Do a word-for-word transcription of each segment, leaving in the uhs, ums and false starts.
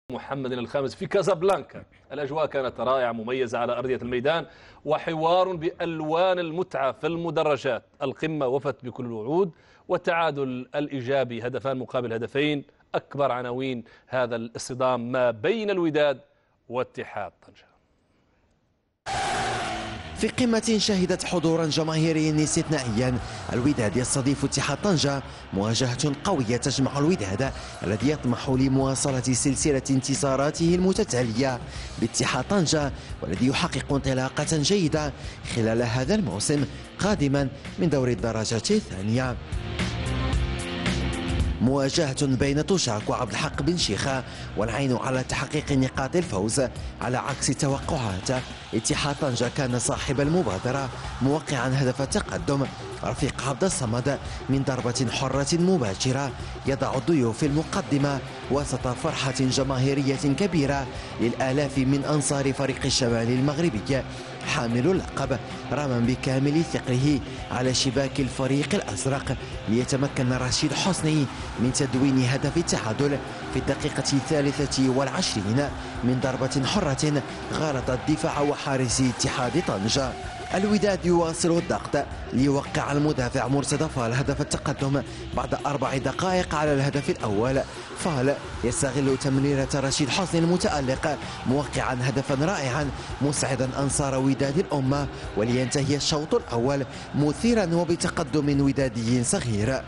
محمد الخامس في كازابلانكا. الأجواء كانت رائعة مميزة على أرضية الميدان، وحوار بألوان المتعة في المدرجات. القمة وفت بكل الوعود، والتعادل الإيجابي هدفان مقابل هدفين أكبر عناوين هذا الاصطدام ما بين الوداد واتحاد طنجة. في قمة شهدت حضورا جماهيريا استثنائيا، الوداد يستضيف اتحاد طنجة، مواجهة قوية تجمع الوداد الذي يطمح لمواصلة سلسلة انتصاراته المتتالية باتحاد طنجة، والذي يحقق انطلاقة جيدة خلال هذا الموسم قادما من دوري الدرجة الثانية. مواجهة بين توشاك وعبد الحق بن شيخة، والعين على تحقيق نقاط الفوز. على عكس التوقعات، اتحاد طنجة كان صاحب المبادرة موقعا هدف التقدم. رفيق عبد الصمد من ضربة حرة مباشرة يضع الضيوف في المقدمة وسط فرحة جماهيرية كبيرة للآلاف من أنصار فريق الشمال المغربي حامل اللقب، راما بكامل ثقله على شباك الفريق الأزرق، ليتمكن رشيد حسني من تدوين هدف التعادل في الدقيقة الثالثة والعشرين من ضربة حرة غالطت دفاع وحارس اتحاد طنجة. الوداد يواصل الضغط ليوقع المدافع مرتضى فال هدف التقدم بعد أربع دقائق على الهدف الأول. فال يستغل تمريرة رشيد حسني المتألق موقعا هدفا رائعا مسعدا أنصار وداد الأمة، ولينتهي الشوط الأول مثيرا وبتقدم ودادي صغير.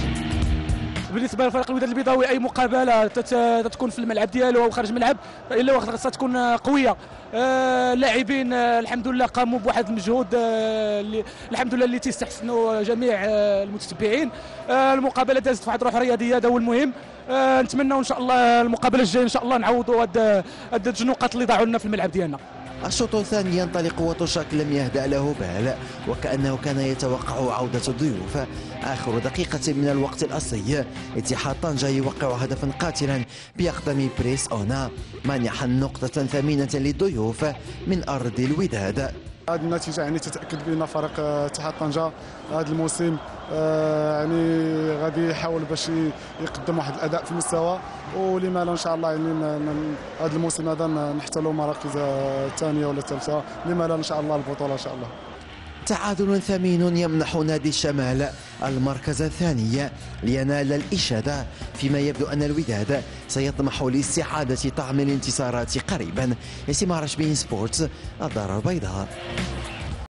بالنسبه لفريق الوداد البيضاوي، اي مقابله تتكون في الملعب ديالو او خارج الملعب الا خاصها تكون قويه. اللاعبين آه الحمد لله قاموا بواحد المجهود آه الحمد لله اللي تيستحسنوا جميع آه المتتبعين. آه المقابله دازت في واحد الروح رياضيه، هذا هو المهم. آه نتمنوا ان شاء الله المقابله الجايه ان شاء الله نعوضوا هاد هاد النقاط اللي ضاعوا لنا في الملعب ديالنا. الشوط الثاني ينطلق وتوشاك لم يهدأ له بال، وكأنه كان يتوقع عودة الضيوف. آخر دقيقة من الوقت الأصلي، اتحاد طنجة يوقع هدفا قاتلا بأقدم بريس أونا مانحا نقطة ثمينة للضيوف من أرض الوداد. هذه النتيجة يعني تتأكد بأن فريق اتحاد طنجة هذا الموسم آه يعني غادي يحاول باش يقدم واحد الأداء في المستوى، ولما لا ان شاء الله يعني هذا الموسم هذا نحتلوا مراكز الثانية ولا الثالثة، لما لا ان شاء الله البطولة ان شاء الله. تعادل ثمين يمنح نادي الشمال المركز الثاني لينال الإشادة، فيما يبدو أن الوداد سيطمح لاستعادة طعم الانتصارات قريبا. ياسين مهرش بين سبورتس، الدار البيضاء.